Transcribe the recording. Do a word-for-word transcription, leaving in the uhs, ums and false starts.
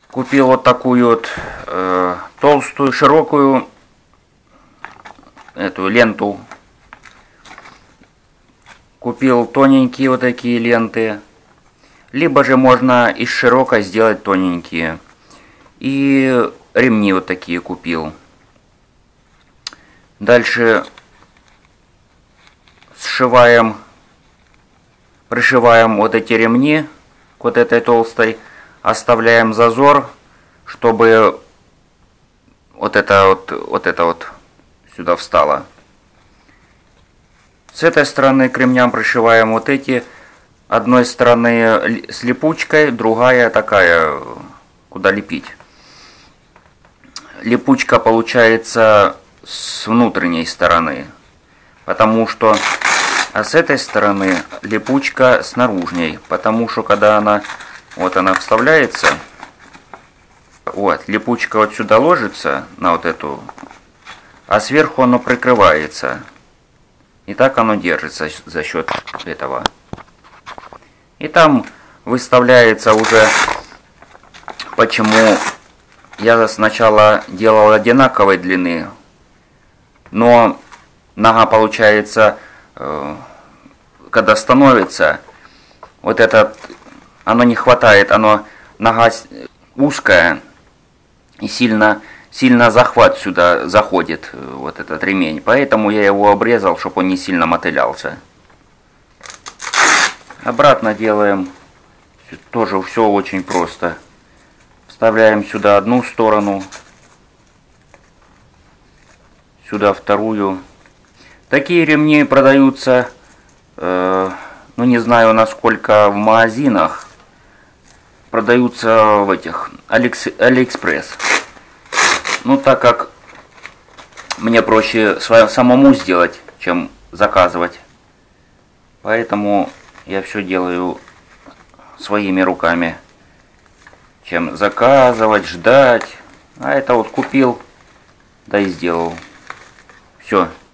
Купил вот такую вот э, толстую, широкую эту ленту. Купил тоненькие вот такие ленты. Либо же можно из широкой сделать тоненькие. И ремни вот такие купил. Дальше сшиваем, пришиваем вот эти ремни к вот этой толстой. Оставляем зазор, чтобы вот это вот, вот это вот сюда встало. С этой стороны к ремням пришиваем вот эти. Одной стороны с липучкой, другая такая, куда лепить. Липучка получается с внутренней стороны, потому что, а с этой стороны липучка с наружней, потому что когда она вот она вставляется, вот, липучка вот сюда ложится, на вот эту, а сверху оно прикрывается. И так оно держится за счет этого. И там выставляется уже, почему я сначала делал одинаковой длины, но нога получается, когда становится, вот этот, оно не хватает, оно, нога узкая, и сильно, сильно захват сюда заходит, вот этот ремень. Поэтому я его обрезал, чтобы он не сильно мотылялся. Обратно делаем, тоже все очень просто. Вставляем сюда одну сторону, сюда вторую. Такие ремни продаются, э, ну не знаю насколько в магазинах. Продаются в этих Алиэкспресс. Ну так как мне проще самому сделать, чем заказывать. Поэтому я все делаю своими руками, чем заказывать, ждать. А это вот купил, да и сделал. Все.